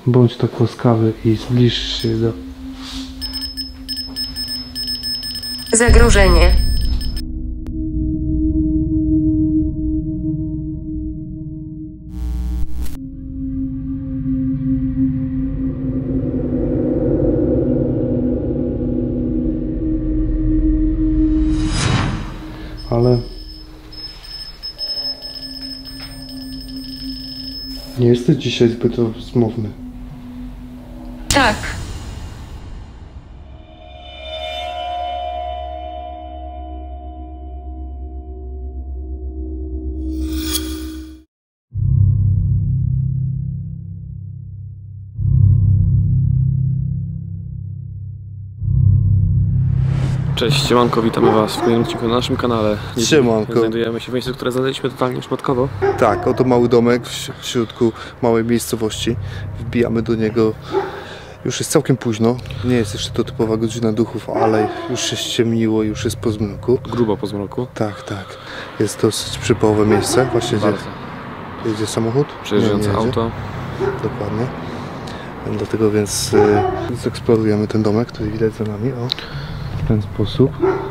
Bądź tak łaskawy i zbliż się do... Zagrożenie. Ale... nie jesteś dzisiaj zbyt rozmowny. Tak. Cześć, siemanko, witamy was w kolejnym odcinku na naszym kanale. Siemanko. Znajdujemy się w miejscu, które znaleźliśmy totalnie przypadkowo. Tak, oto mały domek w środku małej miejscowości. Wbijamy do niego. Już jest całkiem późno. Nie jest jeszcze to typowa godzina duchów, ale już się ściemniło, już jest po zmroku. Grubo po zmroku. Tak, tak. Jest dosyć przypałowe miejsce. Właśnie jedzie samochód. Przejeżdżające nie jedzie. auto. Dokładnie. Dlatego więc zeksplorujemy ten domek, który widać za nami. O, w ten sposób.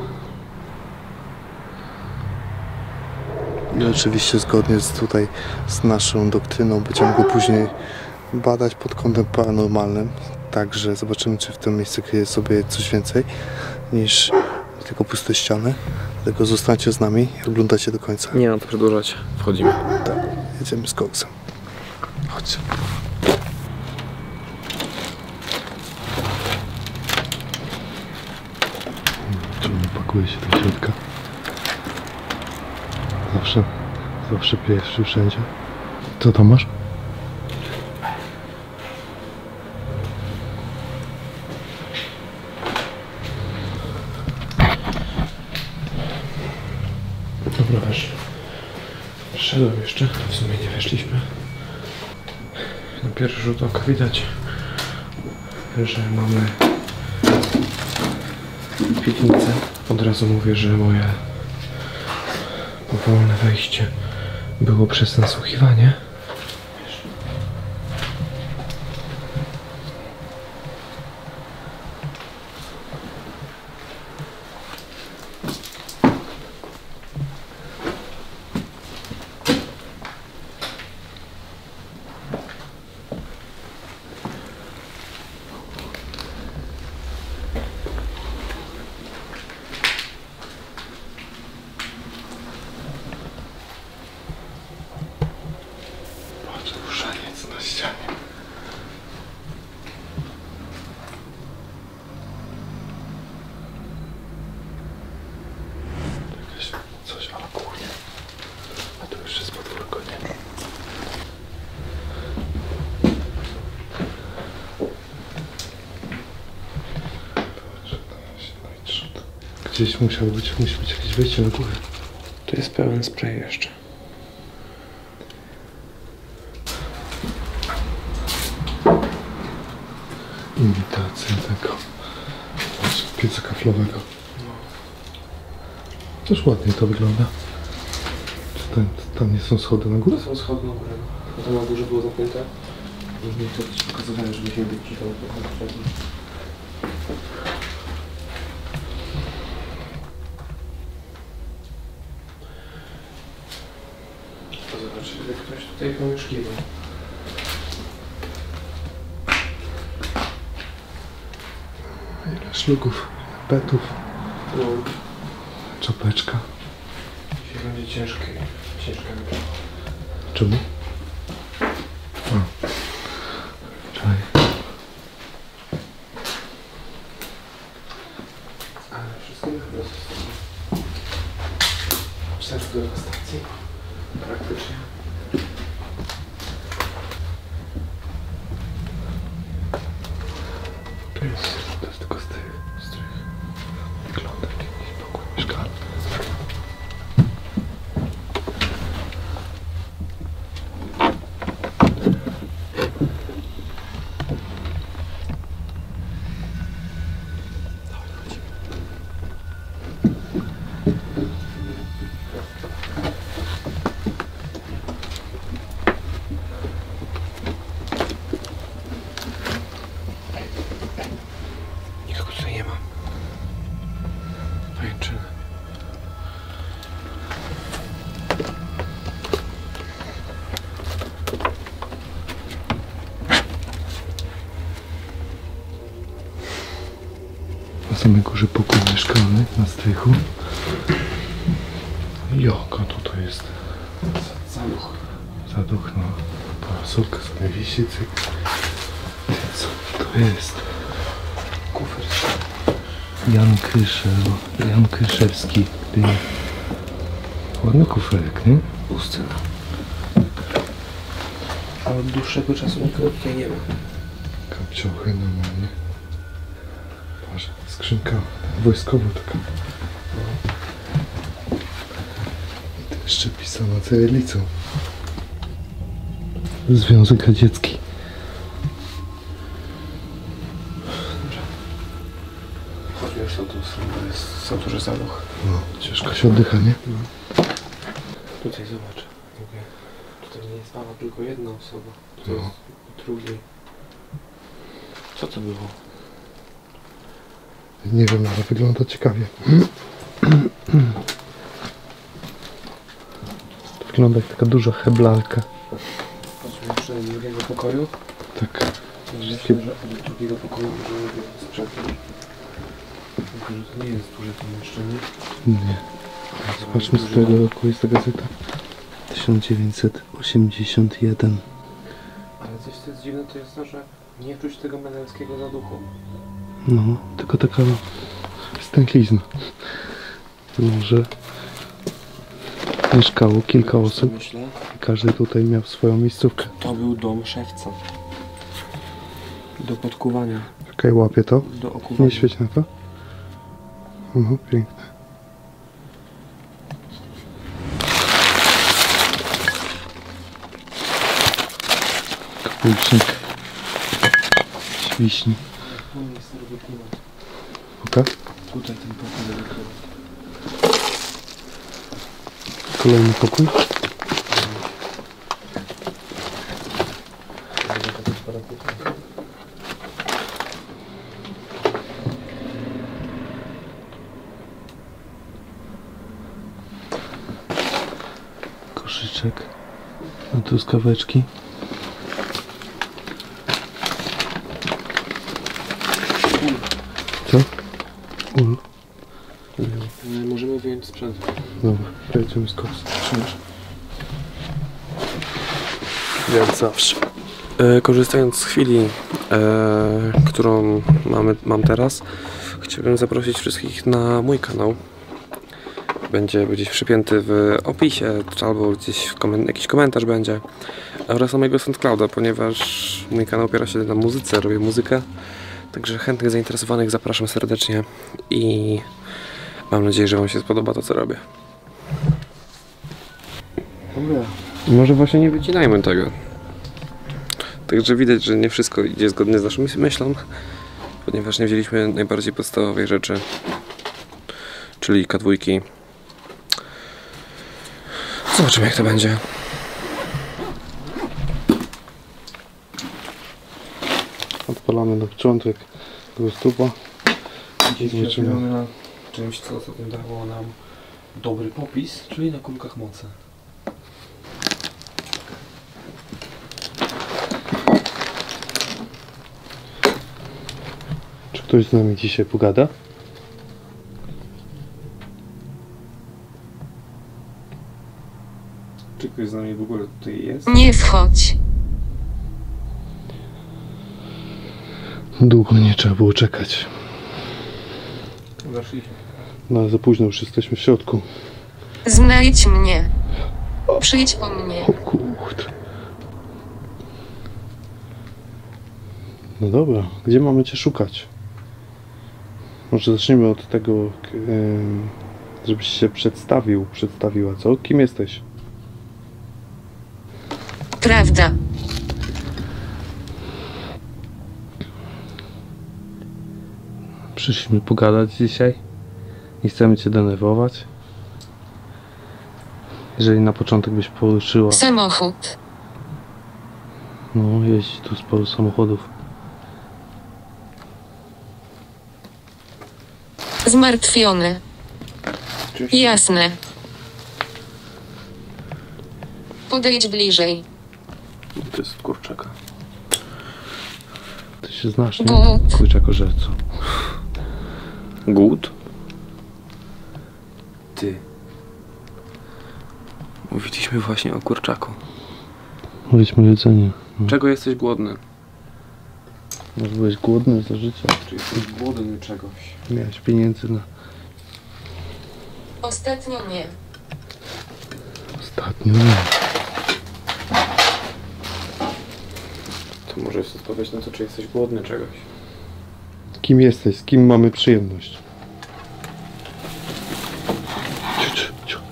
I oczywiście zgodnie z naszą doktryną będziemy go później badać pod kątem paranormalnym. Także zobaczymy, czy w tym miejscu kryje sobie coś więcej niż tylko puste ściany. Dlatego zostańcie z nami i oglądajcie do końca. Nie mam to przedłużać. Wchodzimy. Tak, jedziemy z koksem. Chodźcie. Czemu nie pakuje się do środka? Zawsze pierwszy wszędzie. Co tam masz? Dobra, wszedłem jeszcze, w sumie nie weszliśmy. Na pierwszy rzut oka widać, że mamy piwnicę. Od razu mówię, że moje powolne wejście było przez nasłuchiwanie. Ruszaniec na ścianie. Jakieś coś, ale kurde. A to już jest podwórko, nie? Gdzieś musi być jakieś wejście na górę. Tu jest pełen spray jeszcze. Imitacja tego pieca kaflowego. Też ładnie to wygląda. Czy tam nie są schody na górę? To są schody na górę. A tam na górze było zamknięte. I to ci pokazywałem, żebyśmy być cicho. Zobacz, jak ktoś tutaj pomieszkiwał. Ile szlugów, betów, czapeczka. Dzisiaj będzie ciężka myśl. Czemu? Czekaj. Ale wszystko chyba wstęp do stacji. Praktycznie. To jest tylko z tych wygląda jak jakiś pokój mieszkalny. Na samej górze pokój mieszkalny na strychu. Joko, to jest Zaduch. zaduch, no. Parasolka sobie wisi, cyk. Co to jest? Kufer. Jan Kryszewski. Ładny kuferek, nie? Pusty. A od dłuższego czasu nikogo tutaj nie ma. Kapciochy normalnie. Patrz, skrzynka wojskowa taka. I to jeszcze pisana cyrylicą. Związek Radziecki. Chodźmy już na tą stronę, to jest za duży zaduch. No, ciężko się oddycha, nie? Tutaj zobacz. Mówię, tutaj nie jest mama, tylko jedna osoba. To jest drugiej. Co to było? Nie wiem, ale wygląda ciekawie. To wygląda jak taka duża heblarka. Chodźmy jeszcze do drugiego pokoju. Tak. Myślę, że od drugiego pokoju możemy sprzątać. Tylko, że to nie jest duże pomieszczenie. Nie. Zobaczmy, z którego roku jest ta gazeta. 1981. Ale coś co jest dziwne, to jest to, że nie czuć tego menelskiego zaduchu. No, tylko taka stęchlizna. Może mieszkało kilka osób Myślę, i każdy tutaj miał swoją miejscówkę. to był dom szewca. Do podkuwania, Czekaj, łapie to. do okuwania. Nie świeć na to. No, piękne. Kapulcznik. Świśni. Tu jest robię klimat. Pokaż. Tutaj ten pokój robię klimat. Kolejny pokój. Koszyczek na truskaweczki. Co? Ul. Możemy wyjąć sprzęt. Dobra, przejdziemy z koks. Jak zawsze. Korzystając z chwili, którą mam teraz, chciałbym zaprosić wszystkich na mój kanał. Będzie gdzieś przypięty w opisie, albo gdzieś jakiś komentarz będzie. Oraz na mojego SoundClouda, ponieważ mój kanał opiera się na muzyce, robię muzykę. Także chętnych, zainteresowanych zapraszam serdecznie i mam nadzieję, że Wam się spodoba to, co robię. Dobra. Może właśnie nie wycinajmy tego. Także widać, że nie wszystko idzie zgodnie z naszą myślą, ponieważ nie wzięliśmy najbardziej podstawowej rzeczy, czyli K2. Zobaczymy, jak to będzie. Odpalamy na początek tego stupa. Dzisiaj zrobimy na czymś, co ostatnio dało nam dobry popis, czyli na kulkach mocy. Czy ktoś z nami dzisiaj pogada? Czy ktoś z nami w ogóle tutaj jest? Nie wchodź. Długo nie trzeba było czekać. Weszliśmy. No ale za późno, już jesteśmy w środku. Znajdź mnie. Przyjdź po mnie. O kurde. No dobra, gdzie mamy Cię szukać? Może zaczniemy od tego, żebyś się przedstawiła, co? Kim jesteś? Prawda. Przyszliśmy pogadać dzisiaj. Nie chcemy Cię denerwować. Jeżeli na początek byś poruszyła... Samochód. No, jeździ tu sporo samochodów. Zmartwiony. Jasne. Podejdź bliżej. To jest kurczaka. Ty się znasz, nie? But. Kurczak ożerco. Głód? Ty. Mówiliśmy właśnie o kurczaku. Mówiliśmy o jedzeniu. No. Czego jesteś głodny? Może byłeś głodny za życia? Czy jesteś głodny czegoś? Miałeś pieniędzy na Ostatnio nie. ostatnio. Nie. To może jest odpowiedź na to, czy jesteś głodny czegoś. Kim jesteś? Z kim mamy przyjemność? Ciu, ciu, ciu.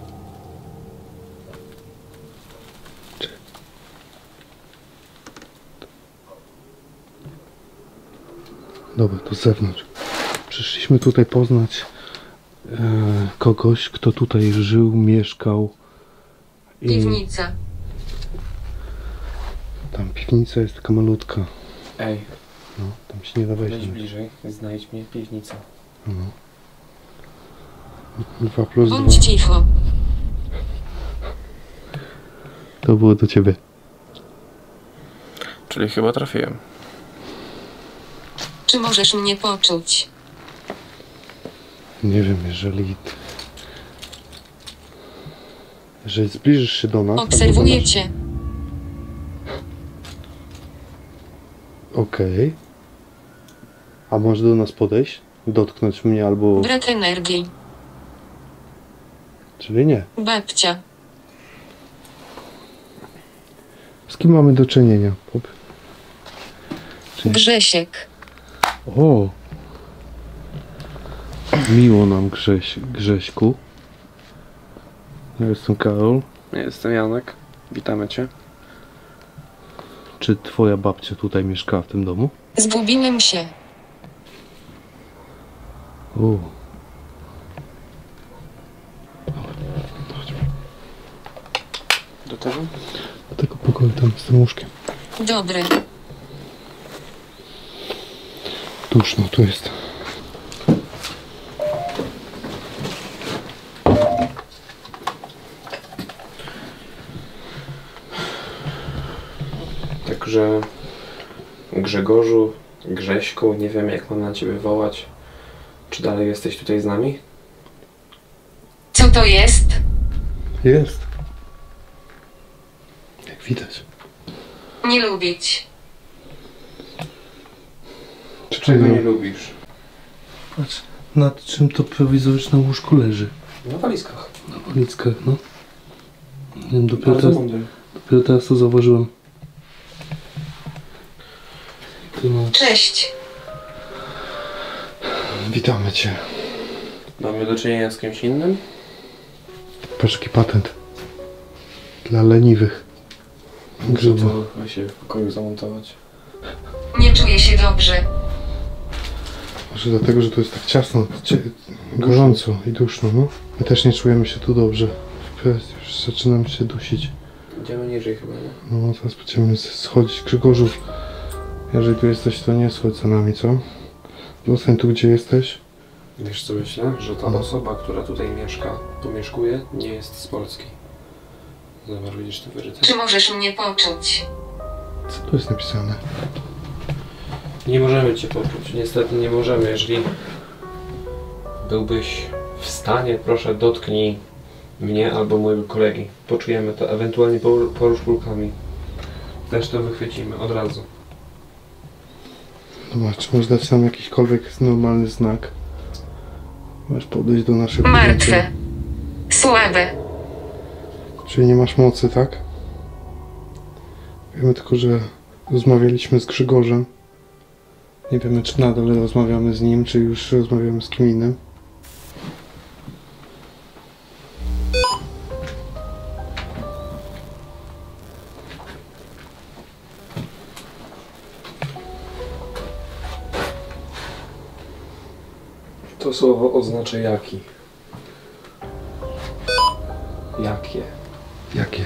Dobra, to z zewnątrz. Przyszliśmy tutaj poznać kogoś, kto tutaj żył, mieszkał. I Piwnica. tam piwnica jest taka malutka. Ej, No, tam się nie da wejść. wejdź bliżej, znajdź mnie piwnicę. No. 2 plus 2. Bądź cicho. To było do ciebie. Czyli chyba trafiłem. Czy możesz mnie poczuć? Nie wiem, jeżeli zbliżysz się do nas... Obserwuję albo do nas- cię. Okej. A możesz do nas podejść? Dotknąć mnie albo... Brak energii. Czyli nie. Babcia. Z kim mamy do czynienia? Czy... Grzesiek. O! Miło nam, Grześku. Ja jestem Karol. Ja jestem Janek. Witamy cię. Czy twoja babcia tutaj mieszkała w tym domu? Zgubiłem się. O. Do tego? Do tego pokoju tam z tym łóżkiem. Dobre. Duszno tu jest. Także Grzegorzu, Grześku, nie wiem jak mam na ciebie wołać. Czy dalej jesteś tutaj z nami? Co to jest? Jest. Jak widać. Nie lubić. Czego nie lubisz? Patrz, nad czym to prowizoryczne łóżko leży. Na walizkach. Na walizkach, no. Nie wiem, Bardzo mądry. dopiero teraz to zauważyłem. Tu no, Cześć. witamy cię. Mamy do czynienia z kimś innym? Patrz, jaki patent. Dla leniwych. Grzyba. Trzeba się w pokoju zamontować. Nie czuję się dobrze. Może dlatego, że tu jest tak ciasno, gorąco i duszno, no. My też nie czujemy się tu dobrze. Już zaczynam się dusić. Idziemy niżej chyba, nie? No, teraz będziemy schodzić. Grzegorzu, jeżeli tu jesteś, to nie schodź za nami, co? Zostań tu, gdzie jesteś. Wiesz co myślę? Że ta osoba, która tutaj mieszka, tu mieszkuje, nie jest z Polski. Zobacz, widzisz te wyryte? Czy możesz mnie poczuć? Co tu jest napisane? Nie możemy cię poczuć, niestety nie możemy. Jeżeli byłbyś w stanie, proszę dotknij mnie albo mojego kolegi. Poczujemy to, ewentualnie porusz kulkami. Też to wychwycimy od razu. Zobacz, czy możesz dać nam jakikolwiek normalny znak? Masz podejść do naszego Martwe. Słabe. Czyli nie masz mocy, tak? Wiemy tylko, że rozmawialiśmy z Grzegorzem. Nie wiemy, czy nadal rozmawiamy z nim, czy już rozmawiamy z kim innym. To słowo oznacza jaki. Jakie? Jakie?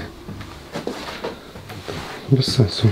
Bez sensu.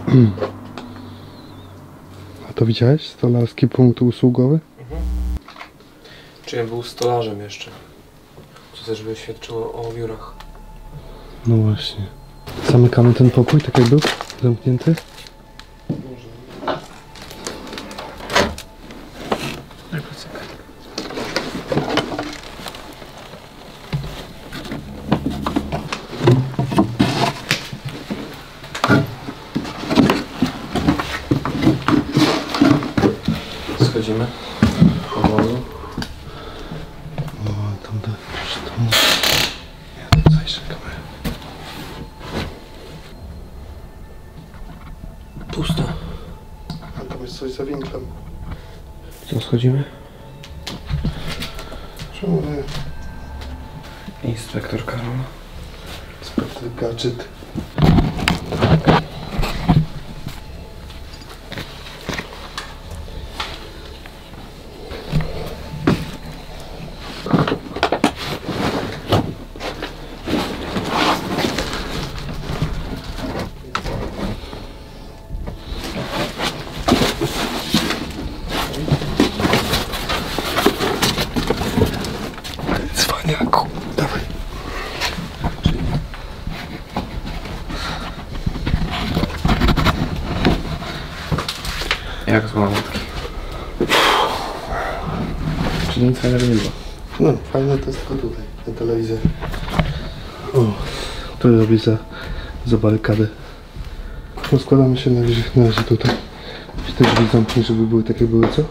A to widziałeś? Stolarski punkt usługowy? Czy ja był stolarzem jeszcze. Co też by świadczyło o biurach. No właśnie. Zamykamy ten pokój, tak jak był? Zamknięty? Schodzimy. Powoli. O, tam to... Ja tu zajrzę kamerę. Pusto. A tam jest coś za winklem. Co, schodzimy? Czemu nie? Inspektor Karol. Inspektor Gadżet. Cwaniaku, dawaj. Jak z małotki? Czyli nic fajnego nie było. No, fajne to jest tylko tutaj, ten telewizor. O, to robi za barykadę. Rozkładamy się na razie tutaj. I te drzwi zamknij, żeby były takie były, co?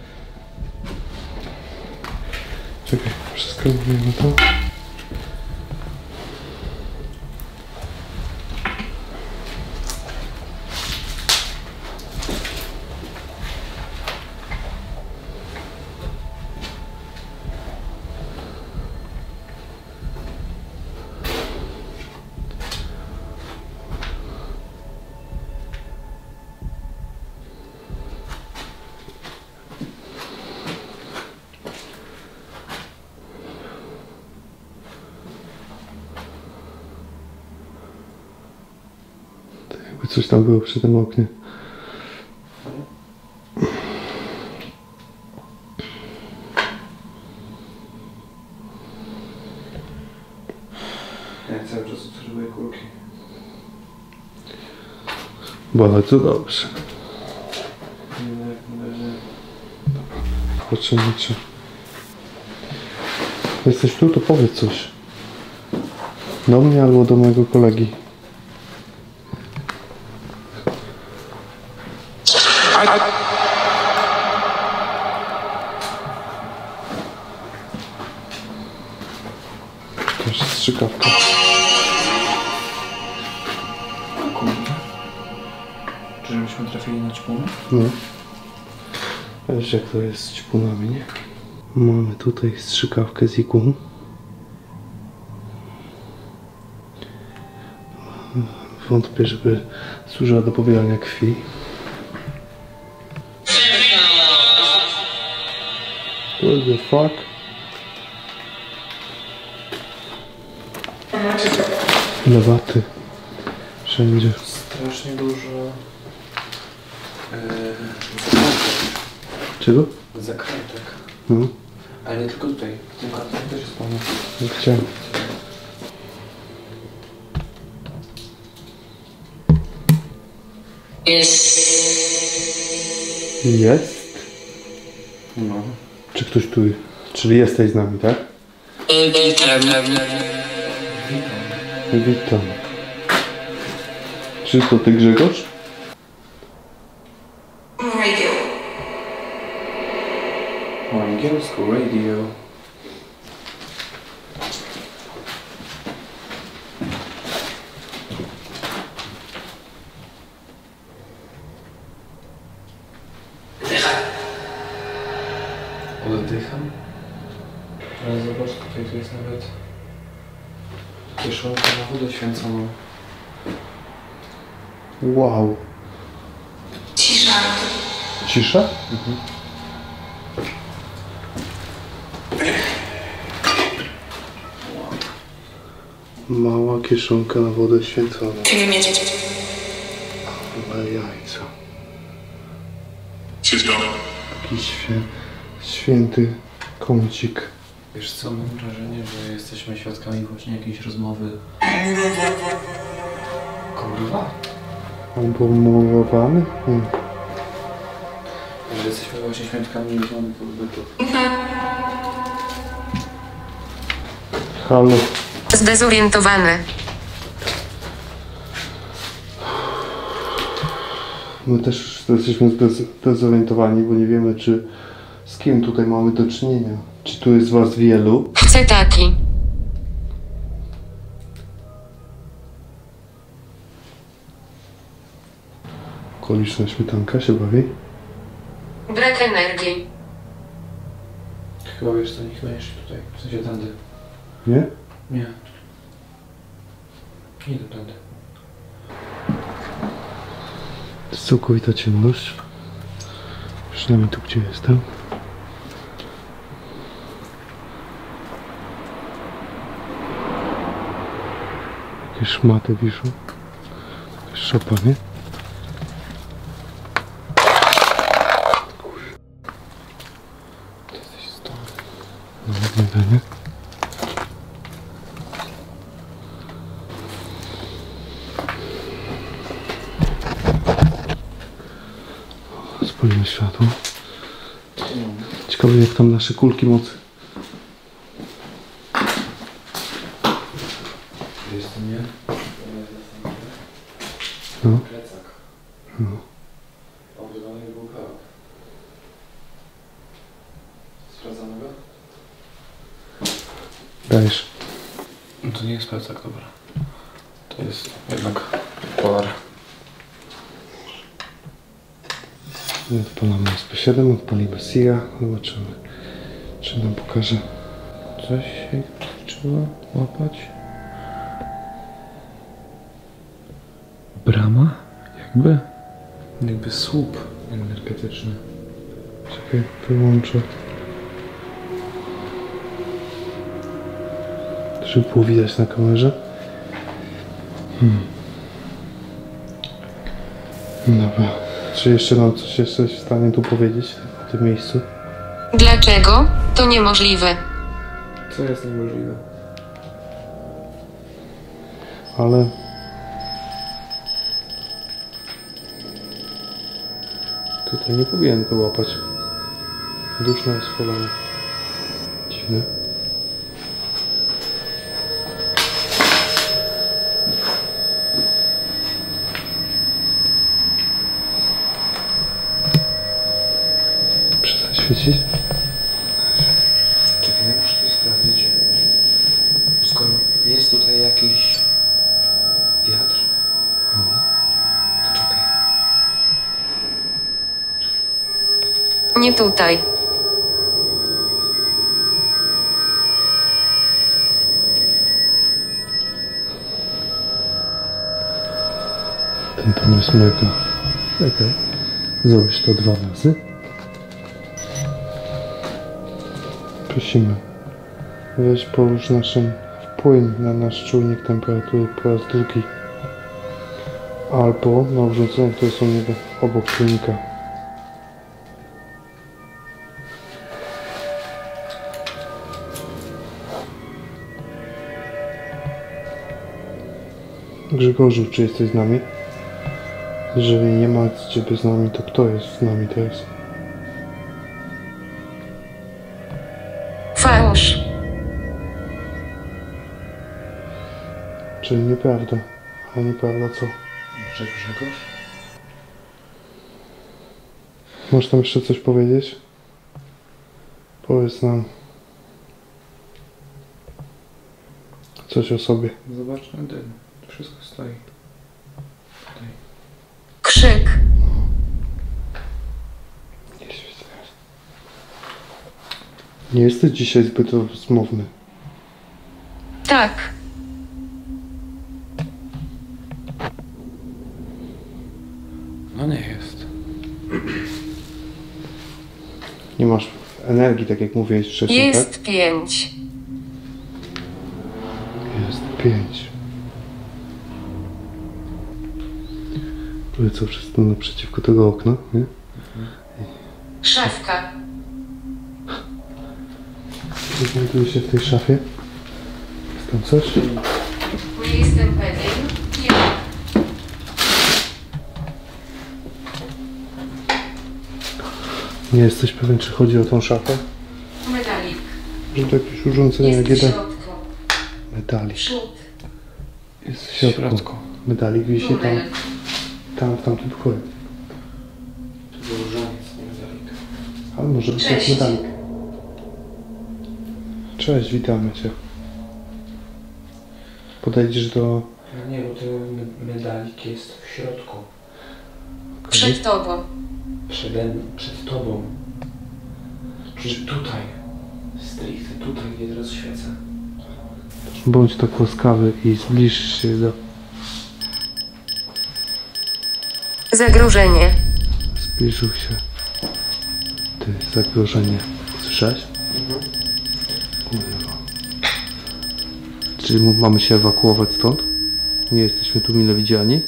Czekaj, wszystko mówimy to. Jakby coś tam było przy tym oknie. Ja cały czas obserwuję kulki. Bardzo dobrze. Nie, jak na razie... Patrzymy, czy... Jesteś tu, to powiedz coś. Do mnie albo do mojego kolegi. To jest strzykawka. Kurde. Czy żebyśmy trafili na ćpun? No. Wiesz jak to jest z ćpunami, nie? Mamy tutaj strzykawkę z igłą. Wątpię, żeby służyła do pobierania krwi. What the fuck? Ile waty? Wszędzie. Strasznie dużo... Czego? zakrętek. No, Ale nie tylko tutaj. W tym kartonie też jest pełno. jak chciałem. Jest? No. Czy ktoś tu... Czyli jesteś z nami, tak? Witam. Czy to ty, Grzegorz? Radio. Po angielsku radio. Oddycham. Ale zobacz, tutaj tu jest nawet kieszonka na wodę święconą. Wow. Cisza. Cisza? Mhm. Mała kieszonka na wodę święconą. Ty nie mieć. Ale Jakiś święty kącik. Wiesz co, mam wrażenie, że jesteśmy świadkami właśnie jakiejś rozmowy. Kurwa? Obumowany? Że jesteśmy właśnie świadkami rozmowy pobytu. Halo. Zdezorientowany. My też jesteśmy zdezorientowani, bo nie wiemy, czy z kim tutaj mamy do czynienia. Czy tu jest was wielu? Chcę taki. Okoliczna śmietanka się bawi. Brak energii. Chyba wiesz co, niech będziesz tutaj, w sensie tędy. Nie? Nie. Idę tędy. To jest całkowita ciemność. Przynajmniej tu, gdzie jestem. Jakieś szmaty wiszą. Jakaś szopa, nie? Ty jesteś stąd. No, nie? Spalimy światło. Ciekawe, jak tam nasze kulki mocy. Jestem, nie? No. Plecak. No. Obrywany był kawałek. Sprawdzamy go? Dajesz. No to nie jest plecak, dobra. To jest jednak polar. Odpalamy SP7, odpalimy SIA. Zobaczymy, czy nam pokaże. Coś się trzeba łapać? Brama? Jakby? Jakby słup energetyczny. Czekaj, wyłączę. Żeby było widać na kamerze. Dobra. Czy jeszcze nam coś jesteś w stanie tu powiedzieć w tym miejscu? Dlaczego? To niemożliwe. Co jest niemożliwe? Ale... Tutaj nie powinien go łapać. Duszno jest folane. Dziwne. Przestań świecić. Czekaj, ja muszę to sprawdzić. Skoro jest tutaj jakiś wiatr, to czekaj. Nie tutaj. Ten tam jest mega. Czekaj. Zrobisz to 2 razy. Prosimy. Weź połóż naszym wpływ na nasz czujnik temperatury po raz drugi. Albo na urządzeniu, które są obok czujnika. Grzegorzu, czy jesteś z nami? Jeżeli nie ma ciebie z nami, to kto jest z nami teraz? Fałsz. Czyli nieprawda. A nieprawda co? Że Grzegorz? Możesz tam jeszcze coś powiedzieć? Powiedz nam coś o sobie. Zobacz na dym. Wszystko stoi. Tutaj. Krzyk. Nie jesteś dzisiaj zbyt rozmowny. Tak. No nie jest. Nie masz energii, tak jak mówiłeś wcześniej, tak? Jest 5. Jest 5. Polecą wszystko naprzeciwko tego okna, nie? Szafka. Znajduje się w tej szafie. Jest tam coś? Nie jestem pewien. Nie. Nie jesteś pewien, czy chodzi o tą szafę? Medalik. Że to jakieś urządzenie Jest jak w jeden. środku. Medalik. Przód. Jest w środku. Medalik wisi tam, Tunel. tam w tamtym pokoju. To był różaniec, nie medalik. Ale może być Cześć. jak medalik. Cześć, witamy cię. Podejdziesz do... No nie, bo ten medalik jest w środku. Przed tobą. Przed tobą. Czyli tutaj. Stricte tutaj, gdzie teraz świecę. Bądź tak łaskawy i zbliż się do... Zagrożenie. Zbliżył się. Ty, zagrożenie. Słyszałeś? Kurwa. Czy mamy się ewakuować stąd? Nie jesteśmy tu mile widziani?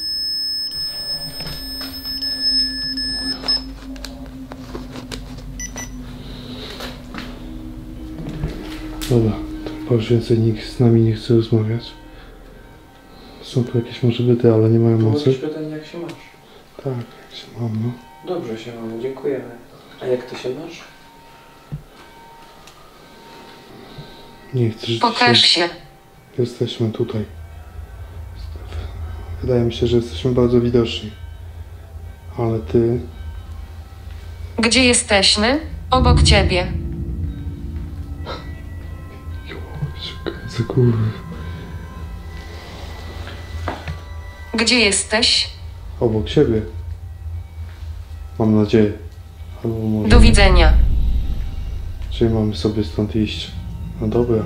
Dobra, to chyba już więcej nikt z nami nie chce rozmawiać. Są tu jakieś może byty, ale nie mają mocy. pytanie, jak się masz? Tak, jak się mam, no. Dobrze się mamy, dziękujemy. A jak ty się masz? Nie chcesz Pokaż dzisiaj... się. Jesteśmy tutaj. Wydaje mi się, że jesteśmy bardzo widoczni. Ale ty... Gdzie jesteśmy? Obok ciebie. Za kurwa. Gdzie jesteś? Obok siebie. Mam nadzieję. Albo może... Do widzenia. Czyli mamy sobie stąd iść. No dobra.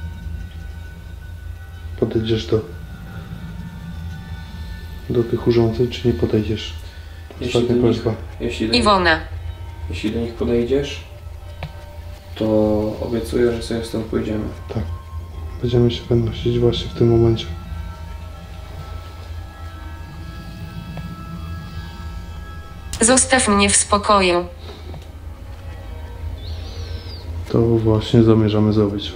Podejdziesz do tych urządzeń, czy nie podejdziesz? Ostatnia prośba. Jeśli do nich podejdziesz, to obiecuję, że sobie stąd pójdziemy. Tak. Będziemy się wynosić właśnie w tym momencie. Zostaw mnie w spokoju. To właśnie zamierzamy zrobić.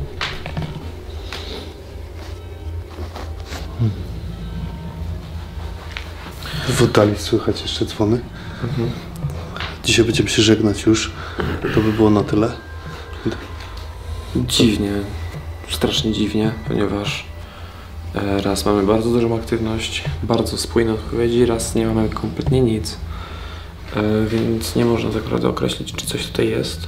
W oddali słychać jeszcze dzwony. Dzisiaj będziemy się żegnać już. To by było na tyle. Dziwnie, strasznie dziwnie, ponieważ raz mamy bardzo dużą aktywność, bardzo spójne odpowiedzi, raz nie mamy kompletnie nic, więc nie można tak naprawdę określić, czy coś tutaj jest.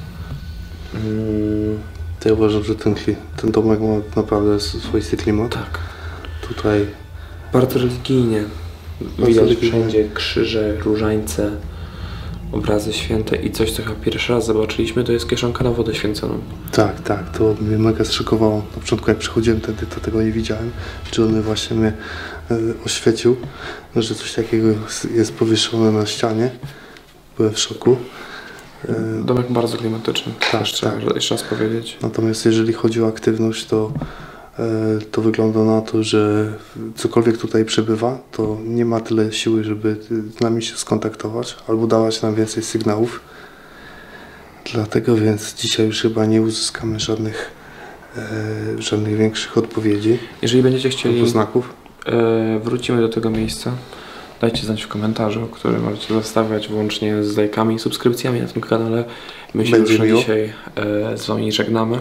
To ja uważam, że ten domek ma naprawdę swoisty klimat. Tak. Tutaj Bardzo religijnie. Widać wszędzie krzyże, różańce, obrazy święte i coś, co chyba pierwszy raz zobaczyliśmy, to jest kieszonka na wodę święconą. Tak, to mnie mega zszokowało. Na początku jak przychodziłem wtedy, to tego nie widziałem. Czy on właśnie mnie oświecił, że coś takiego jest powieszone na ścianie. Byłem w szoku. Domek bardzo klimatyczny, Tak, trzeba tak. jeszcze raz powiedzieć. Natomiast jeżeli chodzi o aktywność, to wygląda na to, że cokolwiek tutaj przebywa, to nie ma tyle siły, żeby z nami się skontaktować albo dawać nam więcej sygnałów. Dlatego więc dzisiaj już chyba nie uzyskamy żadnych większych odpowiedzi Jeżeli będziecie chcieli, albo znaków. wrócimy do tego miejsca. Dajcie znać w komentarzu, który możecie zostawiać włącznie z lajkami i subskrypcjami na tym kanale. My się Będzie już miło. dzisiaj z Wami żegnamy.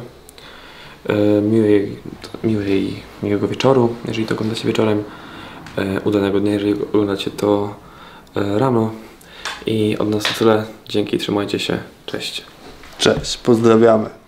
Miłego wieczoru, jeżeli to oglądacie wieczorem. Udanego dnia, jeżeli oglądacie to rano. I od nas to tyle. Dzięki, trzymajcie się. Cześć. Cześć, pozdrawiamy.